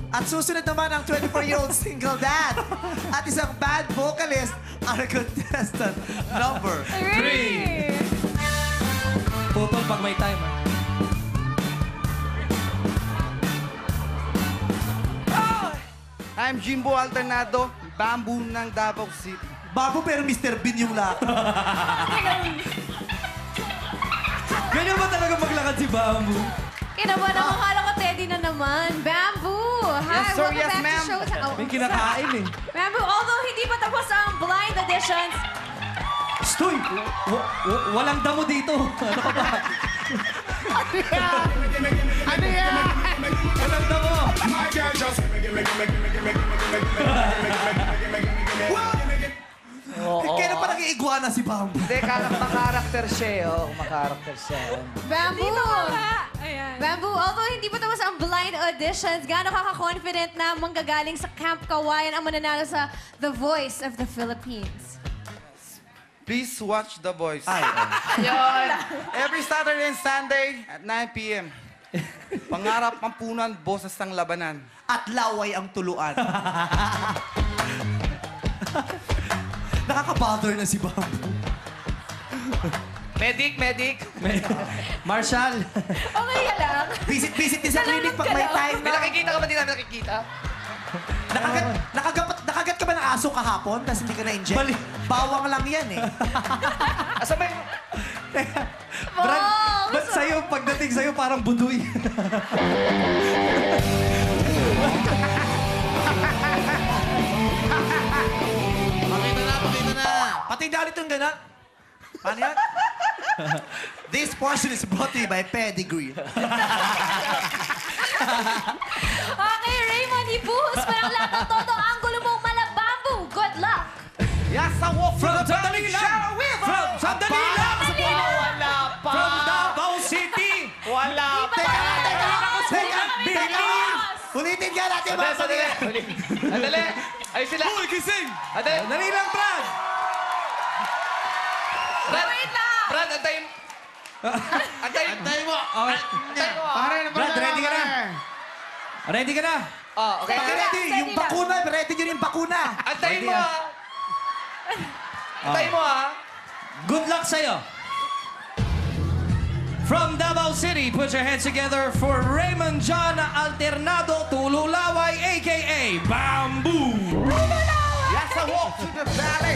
At susunod naman ang 24-year-old single dad at isang bad vocalist, our contestant number 3. Putol pag may time, ha? I'm Jimbo Alternado, bamboo ng Davao City. Bago pero Mr. Bean yung lahat. Ganyan ba talaga maglakad si Bamboo? Kinabahan ako, akala ko Teddy na naman. Bamboo! Hi, Yes, sir. welcome Yes, back ma'am. to Showtime. Oh, May kinakain, eh. Bamboo, although hindi pa tapos ang blind auditions, Stoy! Walang damo dito. Ano ka ba? Ano yan? Walang damo! Kaya pa nag-iiguana si Bambo. Hindi, makarakter siya eh. Oo, makarakter siya. Bamboo! Bamboo, although hindi pa tapos ang blind auditions, gaano ka-confident na manggagaling sa Camp Kawayan ang mananalo sa The Voice of the Philippines? Please watch The Voice. Ay, Ayun! Every Saturday and Sunday at 9 p.m. Pangarap pampunan, boses ng labanan. at laway ang tuluan. Nakaka-bother na si Bambo. Medic, medic. Marshall. Okay ka lang. Visit din sa clinic pag may time May na. nakikita ka ba? Di namin nakikita. Nakagat ka ba ng aso kahapon tapos hindi ka na-inject? Bali. Bawang lang yan eh. Asa ba yung... Brad, ba't sa'yo, pagdating sa'yo, parang budoy? Pakita na. Pati dalit yung gana. Paano yan? This portion is brought to you by Pedigree. Okay, Raymond, ibuhos pa ng lahat ng todo ang gulo mong malabambo. Good luck! Yes, I walk From sandali lang! From sandali lang! Wala pa! From Davao City! Wala pa! Ulitin ka natin mga Sandali! Sandali! Ayun sila! Uy, gising! Sandali! Dali lang, Brad! Brad! Wait lang! Brad, antayin! Antayin! Antayin mo! Okay. Antayin mo! Brad, ready ka na? Ready ka na? Oh, okay. Ready, yung bakuna. Ready yun yung bakuna. Antayin mo ah! Antayin mo ah! Good luck sa'yo. From Davao City, put your hands together for Raymond John Alternado Tululaway, a.k.a. Bamboo. Yes, I walk to the valley!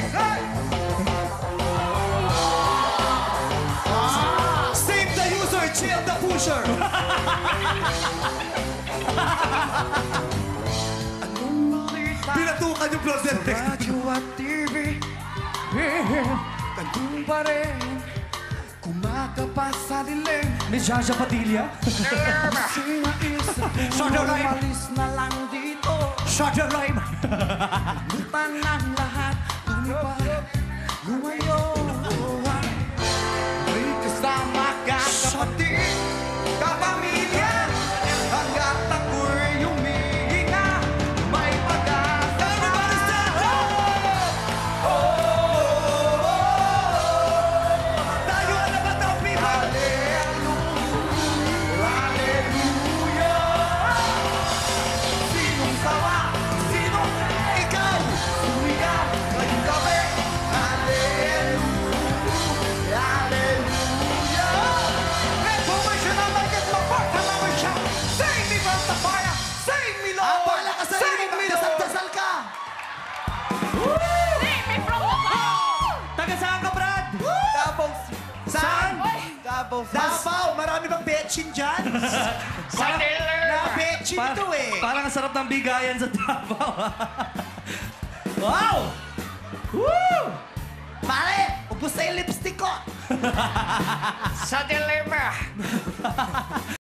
Save the user, chill the pusher. Pinatukan yung blood detector. Radyo at TV, kandung pa rin, kumakapas sa dilim. Miss Jaja Padilla. Kasing umalis na lang dito. Shut your rhyme. Lutan ng lahat, lumipad, lumayo. May kasama ka, kapatid, kapamilya. Hanggat ako'y humihinga, may pag-asa. Everybody stand Tayo na ba ito, people? Hallelujah! Sinong sawa? Sinong ikaw? Sumigaw ngayong gabi. Save me from the fire! Save me, Lord! Abala ka sa Save me, Lord! Dasal-dasal ka! Save me from the fire! Taga saan ka, Brad? Davao. Saan? Davao. Davao! Marami bang betchin dyan? Na-betchin ito eh. Parang ang sarap ng bigayan sa Davao. Wow! Woo! Pare, ubus na yung lipstick ko. Sa dilemma.